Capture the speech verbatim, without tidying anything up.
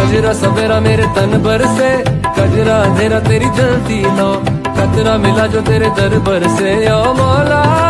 कजरा सवेरा मेरे तन भर से, कजरा अंधेरा तेरी जलती लो, कतरा मिला जो तेरे दर पर से। ओ मौला